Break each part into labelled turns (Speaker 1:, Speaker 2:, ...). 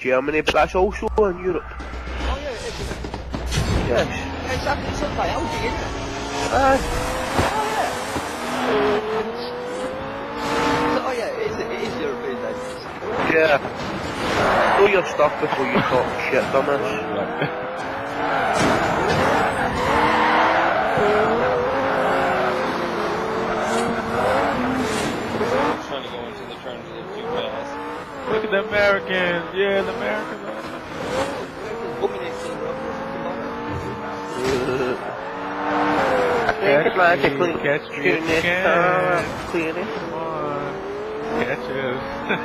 Speaker 1: Germany, but that's also in Europe.
Speaker 2: Oh yeah, it is.
Speaker 1: Yes.
Speaker 2: Exactly, it's up by Audi, isn't it?
Speaker 1: Aye.
Speaker 2: Oh yeah, it is European then.
Speaker 1: Yeah. Know your stuff before you talk shit, dumbass.
Speaker 3: Trying to go into the turns a little too fast.
Speaker 4: Look at the Americans. Yeah, the Americans.
Speaker 1: Catch like a clean,
Speaker 4: catch me if you can.
Speaker 1: Clean it.
Speaker 4: Come on. Catch us.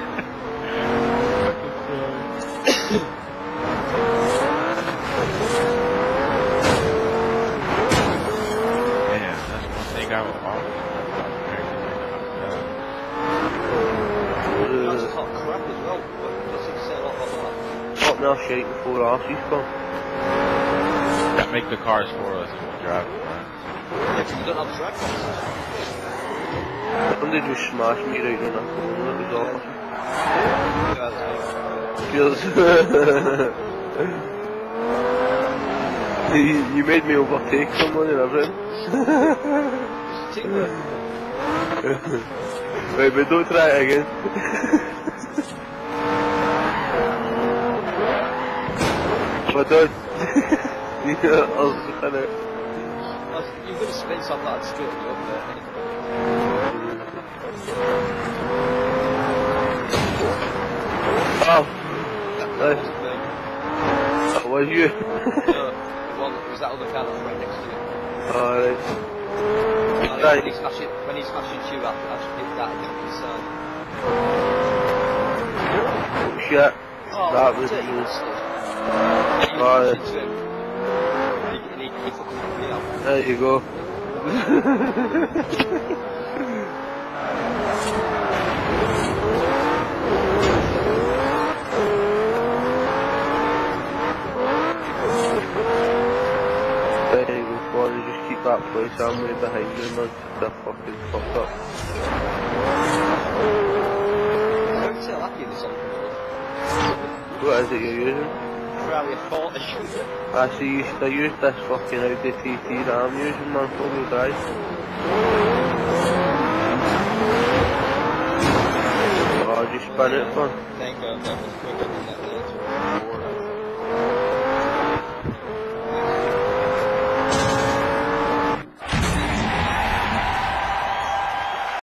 Speaker 4: Damn, that's one thing I would always
Speaker 2: That's hot crap as well, but doesn't say a lot about that.
Speaker 1: Hot now shaking 4 arses, come.
Speaker 4: that make the cars for us and we'll drive them.
Speaker 2: Yeah, 'cause you don't have track
Speaker 1: And they just smashed me right in the corner, it was awesome. You made me overtake someone and everything. Wait, but don't try it again. But don't. Yeah, I was gonna.
Speaker 2: You're going to spin something like that straight up there.
Speaker 1: Oh! Nice. That was you.
Speaker 2: Well, it was that other car that was right next to you.
Speaker 1: Alright.
Speaker 2: When he's smashing you up, I should get that against the side.
Speaker 1: Oh shit.
Speaker 2: Oh,
Speaker 1: That was
Speaker 2: dirty
Speaker 1: good.
Speaker 2: bastard.
Speaker 1: Alright.
Speaker 2: He fucking put me out.
Speaker 1: There you go. There you go, boy. Just keep that place. I'm way behind you, man. They're fucking fucked up.
Speaker 2: Don't tell that you this on the
Speaker 1: What is it you're using?
Speaker 2: Rally 40.
Speaker 1: I see I use this fucking Audi TT that I'm using, man, four-wheel drive. Oh, just spin it, man.
Speaker 3: Thank God that was quicker than that later.